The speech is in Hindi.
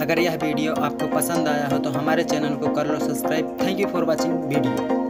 अगर यह वीडियो आपको पसंद आया हो तो हमारे चैनल को कर लो subscribe. Thank you for watching video.